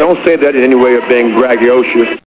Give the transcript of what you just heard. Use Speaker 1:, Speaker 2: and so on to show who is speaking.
Speaker 1: don't say that in any way of being braggadocious.